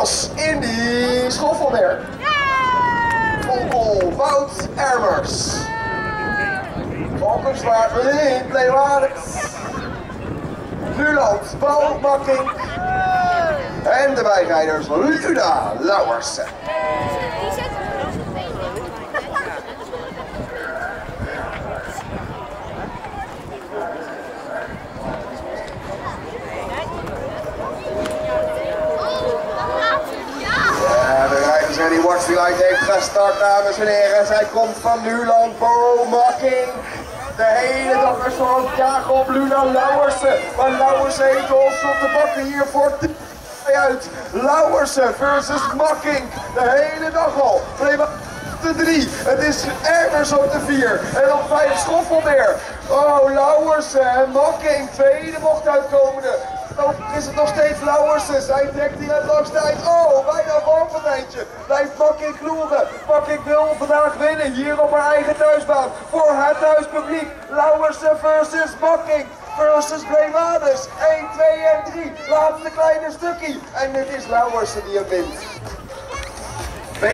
Jos in die schoffelberg. Vonkel Wout Ermers. Valkenswaard in Leeuwarden. Nuland Paul Makking. En de bijrijders Luna Lauwersen. Die worstflight heeft gestart, dames en heren. Zij komt van Nuland, Paul Makking. De hele dag is van het jagen op Luna Lauwersen. Maar Lauwersen heeft ons op de bakken hier voor uit. Lauwersen versus Makking. De hele dag al. De 3. Het is Ermers op de 4. En op 5 Schoffelmeer. Oh, Lauwersen en Makking. Tweede bocht uitkomende. Dan is het nog steeds Lauwersen. Zij trekt hier het langste eind. Oh, bijna een valpartijtje. Blijft Makking kloeren. Makking wil vandaag winnen. Hier op haar eigen thuisbaan. Voor haar thuispubliek. Lauwersen versus Makking. Versus Bleewades. 1, 2 en 3. Laatste kleine stukje. En het is Lauwersen die hem wint.